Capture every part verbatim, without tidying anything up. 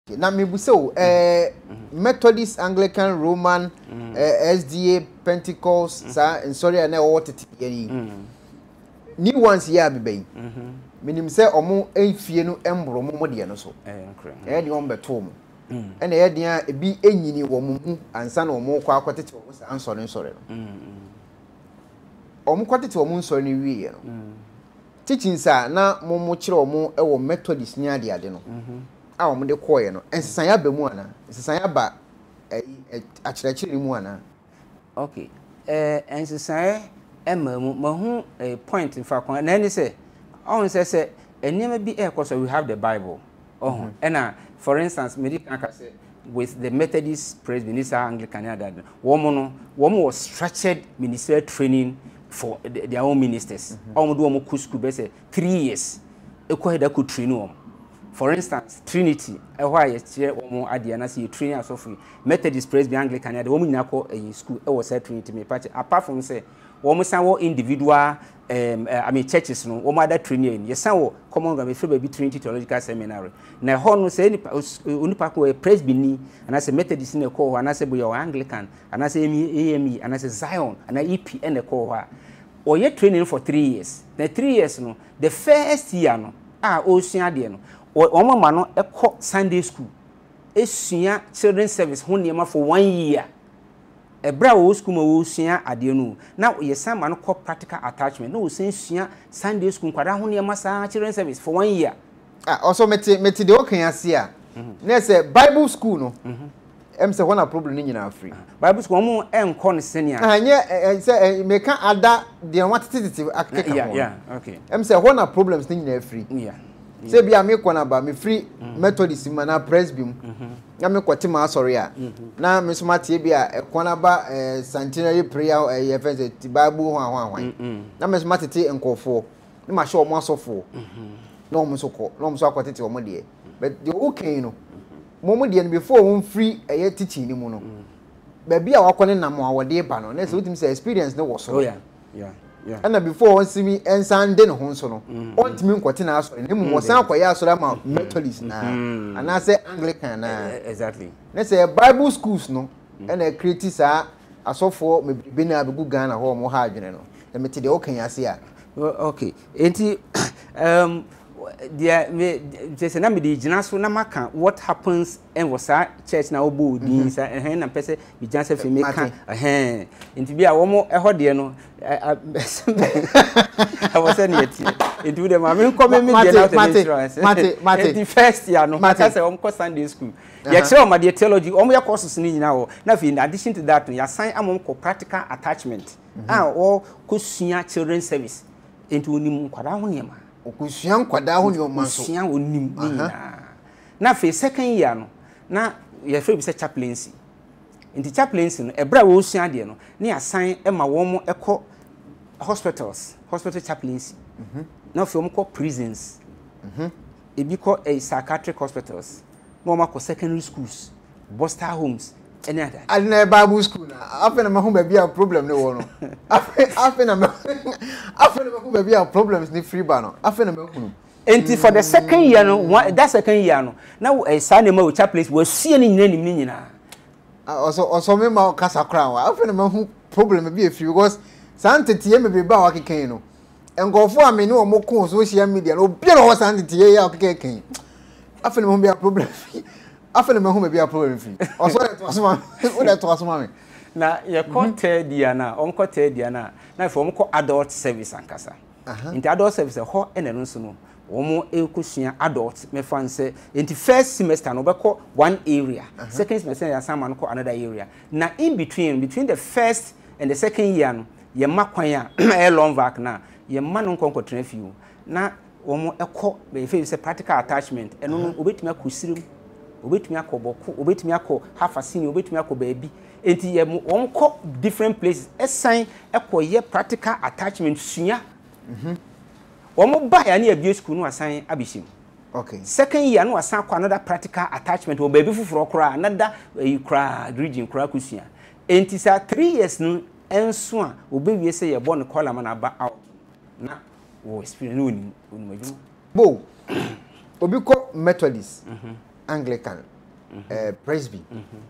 Na me buso eh Methodist, Anglican, Roman, eh, S D A, Pentecost, sa and sorry na what it any. New ones here be be. Minim say omo enfie no embro mo de no so. Eh nkre. Eh de on beto mo. And eh de e bi enyini wo mo hu ansa na omo kwa akwatete wo sa ansore nsore no. Omo kwatete wo mo nsore ni wie no. Teaching sa na mo mo kire omo e wo Methodist ni ade ade no. A omo de koye no ensesan ya ba mu ana ensesan ya ba a kire mu ana. Okay. Eh ensesan e ma mu ma hu point in fact na any say on say say enema bi e cause we have the Bible. Oh, and uh, for instance, medical say with the Methodist Presbyterian Anglican that woman woman was structured ministerial training for the, their own ministers. Omo do omo kusku be say three years. Eko heda ku train om. For instance, Trinity, e why ye che omo ade na say training as of Methodist Presbyterian Anglican that woman nyako e school e was Trinity me patch apart from say woman san wo individual um uh, I mean churches no woman other training ye san wo common go me free baby Trinity theological seminary na ho no say onipa ko e Presbyterian and as a Methodist na ko and as a boy Anglican and as a A M E and as a Zion and a E P and a ko ha o ye training for three years na three years no the first year no ah o sua de no o mama no e ko Sunday school e sua children's service ho niema for one year. A bra wo school ma wo sua ade no na ye san ma no call practical attachment no wo san sua Sunday school kwada ho ne ma sa children service for one year. Ah also meti meti de okan ase a na say Bible school no em say one problem ni nyina free Bible school mo enko ne senia ah nye say me kan ada de watititi akeka ho yeah yeah okay em say one problems ni nyina free yeah say bia me ekuonaba me free Methodist ma na Presbyterian na me kwati ma Asare a na me so matie bia ekuonaba centenary prayer e fence Bible ho ho ho na me so matete enkofo na ma show mo asofo na omo so ko na omo so akwatete omo de but the okay no mo mo de before won free e teaching ni mu no ba bia wakone na mo awode ba no na so utim say experience no wo so oh yeah yeah yeah and before on see me ensan de no ho so no on timi nkwate na Asare na mu wasan akoya Asare ma Methodist na and I say Anglican na exactly na say Bible schools no and a create sa asofo me bi na be gu Ghana ho mo ha adwene no na me te de okan ase a okay enti um dia me just na me di gina so na maka what happens and was that church na obo din sa eh na pese bi gina se fi me kan eh enti bia wo mo eh de no I was saying it into the Maame come me dey out of insurance mate mate the first year no maka say wo ko Sunday school ye chere o ma the theology o mo ye courses ni nyina wo na fi in addition to that ya sign am ko practical attachment ah o ko sua children service into onim kwada ho niam okusua nkwada ho niam so sua onim ni na fi second year no na ye free be say chaplaincy into chaplaincy no ebra wo sua de no na assign e ma wo mo ekọ hospitals hospital chaplaincy mhm na fi wo mo ko prisons mhm e bi ko a psychiatric hospitals mo ma ko secondary schools boster homes any other and na Bible school na afa na ma hu ba bia problem ne wo no afa afa na ma afa na ma hu ba bia problems ni free ba no afa na ma hu enti for the second year no that second year no na e sa na ma wo chaplaincy wo sie ni nyina ni nyina also also me ma kasa kra wa afa na ma hu problem be free because santete me be ba wa keken no engofo ame ne omo ko social media no obi na ho santete ya keken afa na ma hu be problem afa na ma hu be problem free also to asoma o da to asoma me na ye content dia na on content dia na na for mo ko adult service ankasa into adult service ho ene no so no omo ekusua adult me fan say into first semester no be ko one area second semester ya sama no ko another area na in between between the first and the second year no ye makwan a long vac na ye ma no nkonko trafiu na omo ekọ be fe say practical attachment eno no obetumi akosirim obetumi akoboko obetumi akọ half a senior obetumi akọ baabi enti ye omo ko different places esan ekọ ye practical attachment sua mhm omo ba ya na abie school no asan abishim okay second year no asan akọ another practical attachment o baabi fufuro kora another kra region kora kusua enti sa three years no enso a obewie se ye bo ne kola ma na ba out na wo experience no ni onimajum bo obi ko Methodist Anglican eh presby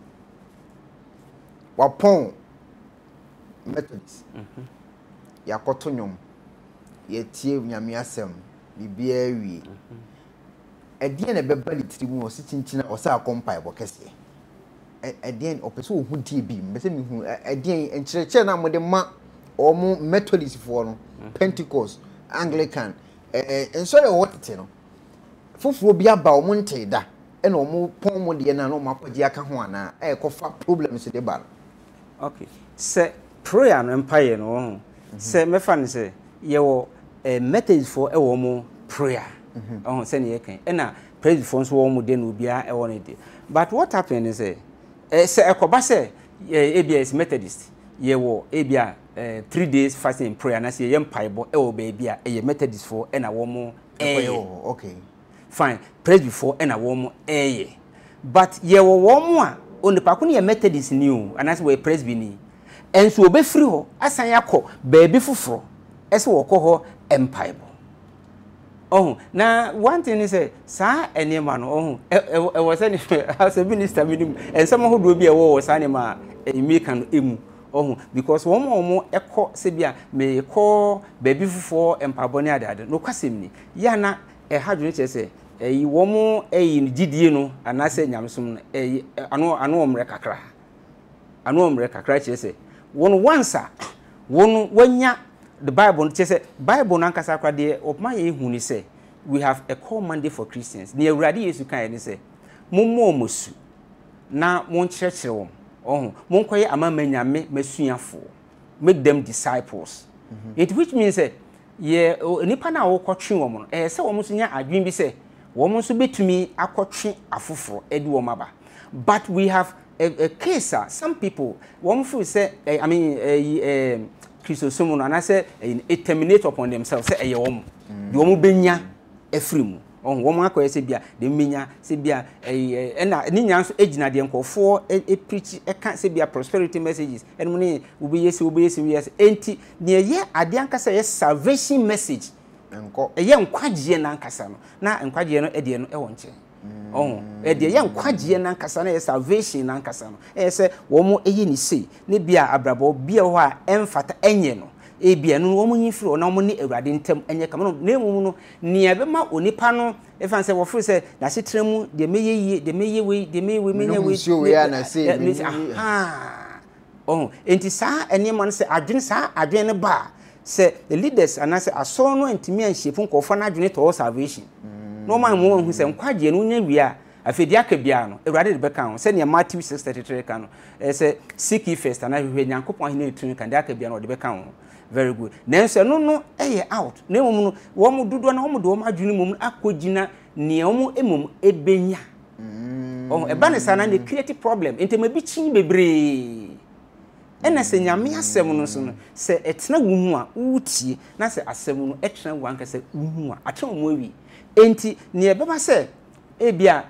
wapon Methodist yakoto nyom yetie nyame asem bibia wie edien na beba ni tribu o si chinchina o sa akompa bo kese edien opeso ohu die bi mbese mi hu edien enkyerekye na mode ma omo Methodist fo no Pentecost Anglican eh enso ye wotete no foforo bi aba omo nte da e na omo pon mo de na no makwaji aka ho ana e kofa problems de ba. Okay, se prayer no empire no se mefa ne se ye wo Methodist for e wo mo prayer oh se ne ye kan e na praise for so wo mo de no bia e wo ne de. But what happened is say eh se ekoba se e bia is Methodist ye wo e bia three days fasting and prayer na se ye empire e wo ba bia e ye Methodist for e na wo mo eh okay fine praise before e na wo mo eh but ye wo wo mo a onipa ko ne ye Methodist ni o anase we praise bi ni enso obefiri ho asan yakọ baabi foforo ese wo kọ ho empire oh na one thing is say sa enema no oh e wo say as a minister minimum en some ho do bi e wo sa enema emeka no emu oh because wo mo mo ekọ se bia me kọ baabi foforo empire ne adade no kwasem ni ya na e hadwene che say eyi wo mo eyi gidie no anase nyamsom eyi ano ano omre kakra ano omre kakra che say won once won wanya the Bible che say Bible nan kasa kwa de opma ye hu ni say we have a call Monday for Christians ne awurade Yesu kan ni say mommo mosu na mon church wo oh mon koye amama nyame masuafo make them disciples mm -hmm. It which means say ye nipa na wo kotwe wo mo eh say wo mo so nya adwen bi say wo mo so betumi akotwe afoforo edi wo maba but we have a, a case uh, some people one feel say uh, I mean uh, uh, Christosomo and I say uh, terminate upon themselves say eh wo the wo benya afiri mu on wo akọ say bia de menya say bia eh na ni nya so egina de nkofo e preach e kan say bia prosperity messages and money wo be yes wo be yes yes enti ne ye ade ankasa ye salvation message enko e ye nkwagie na ankasa no na nkwagie no e de no e won che oh e de ye nkwagie na ankasa na ye salvation na ankasa no e say wo mo eye ni sei ne bia abrabo bia ho a emfata enye no e bia no wo mo nyifiri na mo ne awurade ntem enye kam no na emu no ne ebe ma onipa no e fan say wo firi say na setremu de meye yie de meye we de meye we menya we na say ah oh enti sa ene mo no say adwene sa adwene ne ba say the leaders and I say aso no ntimi anhyepu nkofo na adwene to salvation no man mo hu say nkwaje no nya wia afedi aka bia no awurade de beka ho say ne Matthew six thirty-three ka no e say seek ye first and ahwehwe nyankopon ahene etun kan de aka bia no de beka ho very good nenso no no eye out na mum no wo mo dodo na wo mo do mo adwene mum akogina ne wo mo emum ebenya oh e ba ne sana ne create problem ntema bi chin bebre ena se nyame asem no so no se etena wuhu a utie na se asem no etena wu anka se wuhu a atena mo awi enti ne ebeba se e bia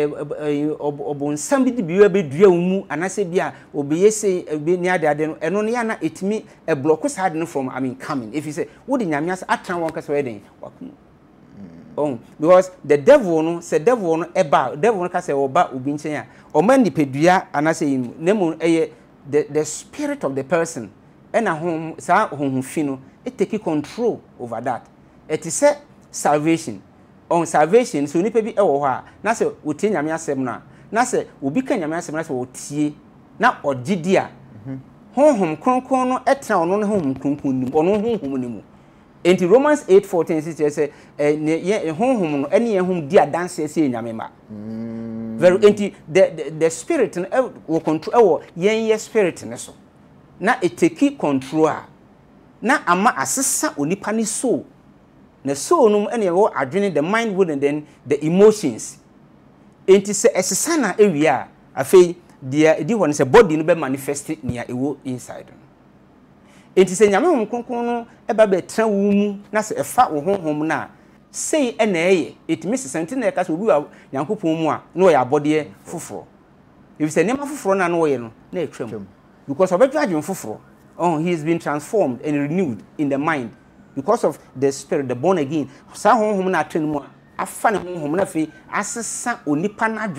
obonsam bi biwa be dua mu anase bia obeyese ni ade ade no eno ne ya na etimi e block side no from I mean coming if you say wo de nyame asa atena won kase weden wakum oh because the devil no se devil no eba devil no kase oba obi nchen a o man di pedua anase yin nemu eye the the spirit of the person and home sa home fino it take control over that it is a salvation on salvation so nipa bi e wo ho a na se wotie nyame asem na na se obi ka nyame asem na se wotie na ogidi a honhom kronkron no etra ono ne honhom kronkron nim ono honhom nim enti Romans eight fourteen says say eh honhom no ene honhom di adanse se nyame ma very enti the, the the spirit no will control ewo yen ye spirit ne so na it take control na ama asesa onipa ni soul na soul no ene wo adwene the mind will and then the emotions enti se esesa na ewia afei dia edi won se body no be manifest nia ewo inside enti se nyame hom kronkron no eba be tra wu mu na se efa wo honhom na say ena eye it misses something na kasa obi wa yankopon mu a no ya abode foforo if say nema foforo na no ye no na etwam because obetwa adwen foforo oh he has been transformed and renewed in the mind because of the spirit the born again sa honhom na atwen mu a afa ne honhom na fe asesa onipa na adwene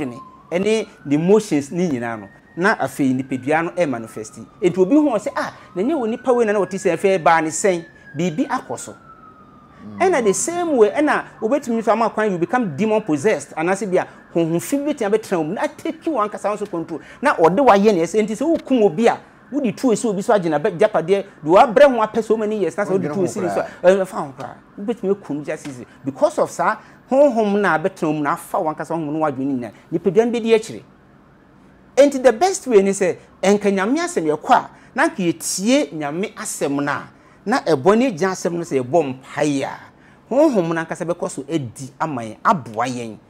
any the emotions ni nyina no na afei nipadua no e manifesti enti obi hu say ah na nye woni pa we na na woti say afei ba ne sen bibi akoso and at the same way and obetumi so amakwan you become demon possessed and as bia honhom fi betia betram na take you one kasa so control na ode wa ye na ese enti se wukum obi a wudi tu ese obi so agina japade do abre ho apɛ so many years na so wudi tu ese so e fa ho kra obetumi kum justice because of sa honhom na betram na fa one kasa honhom no wadwini na nipadua no be di akire enti the best way ni say enka nyame asem ye kwa na nka yetie nyame asem na na eboni gya asem no say ebom paya honhom na nkasa bekoso edi amaye aboa yen